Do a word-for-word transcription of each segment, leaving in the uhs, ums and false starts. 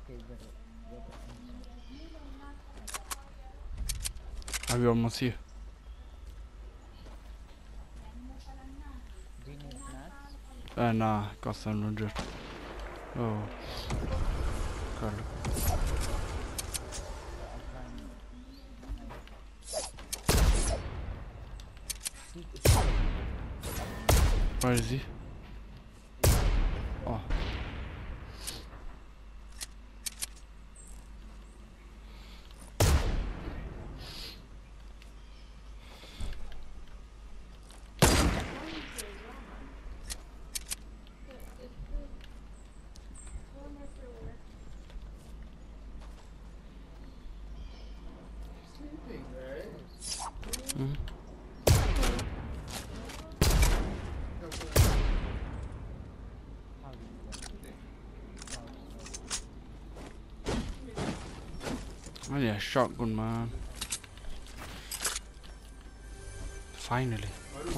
Are we almost here? Uh, nah, got seven hundred. Oh, God. Where is he? Oh. Mm-hmm. Oh yeah, shotgun, man. Finally. Oh.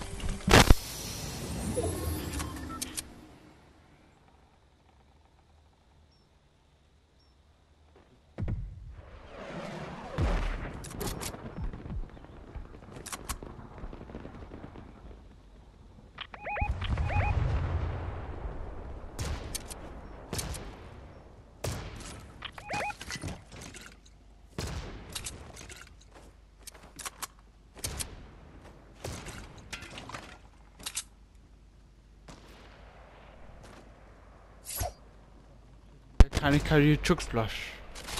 Can I carry a chug splash?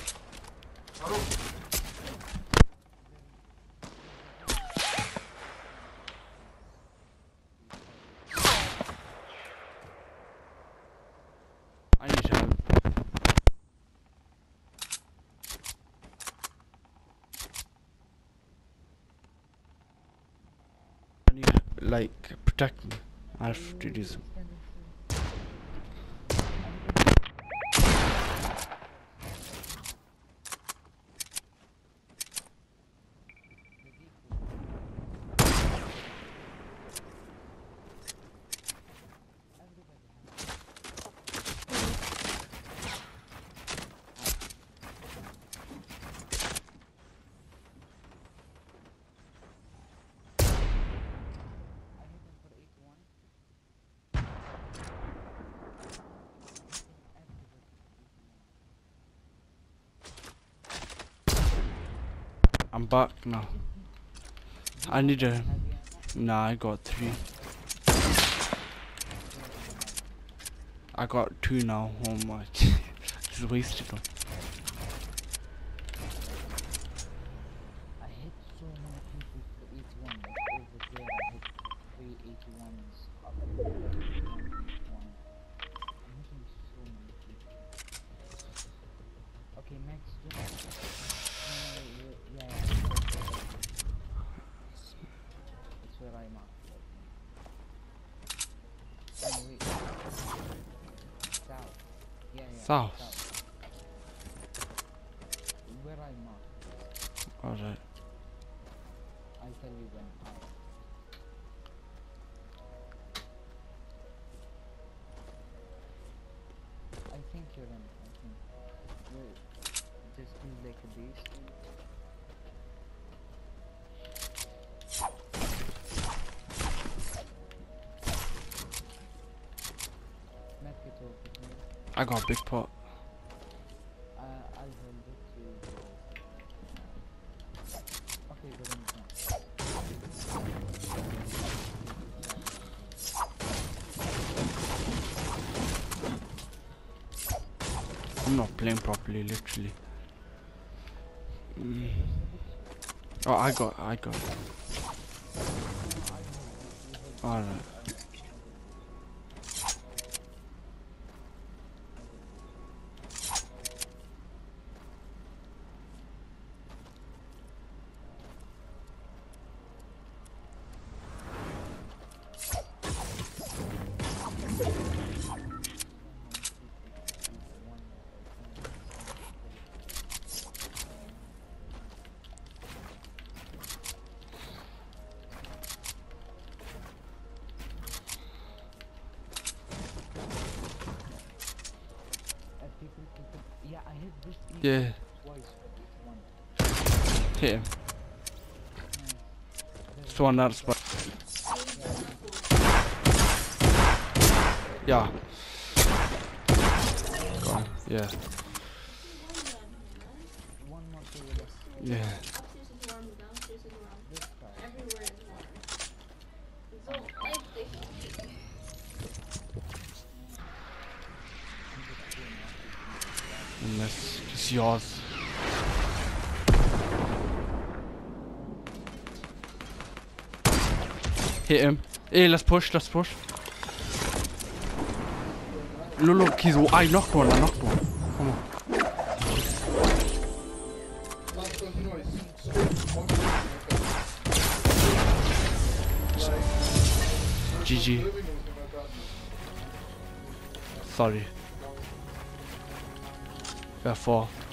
I need help. I need, like, protect me. I have to do some. I'm back now. I need a. Nah, I got three. I got two now. Oh my. This is wasted one. South. Alright. I got a big pot. I'm not playing properly, literally. Mm. Oh, I got, I got. Alright. Yeah, I hit this tree Yeah. twice. One. Hit him. Nice. It's one that spot. Yeah. Go on. Yeah. One more to the left. Yeah. Upstairs is warm, downstairs is warm. This guy. Everywhere is warm. So, everything. And this is yours. Hit him. Hey, let's push, let's push. Look, look, he's. I knocked one, I knocked one. Come on. G G. Sorry. Therefore.